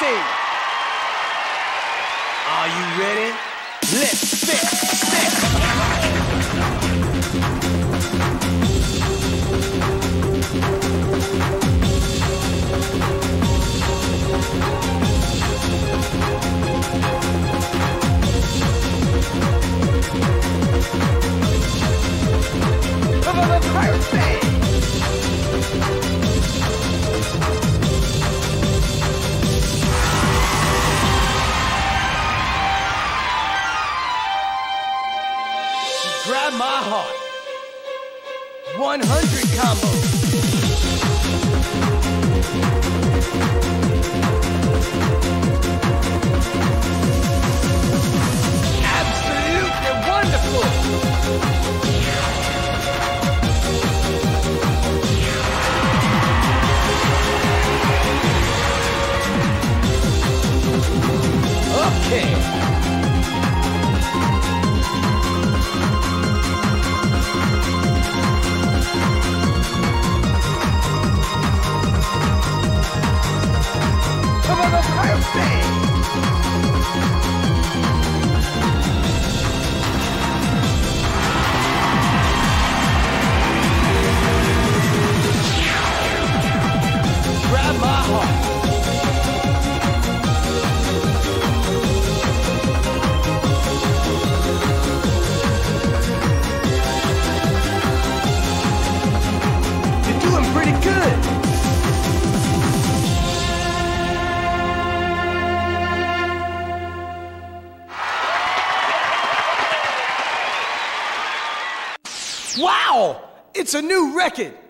stage. Are you ready? Let's fit. Perfect! Grab my heart. 100 combos. Absolutely wonderful. Okay. Grab my heart. You're doing pretty good. Wow! It's a new record!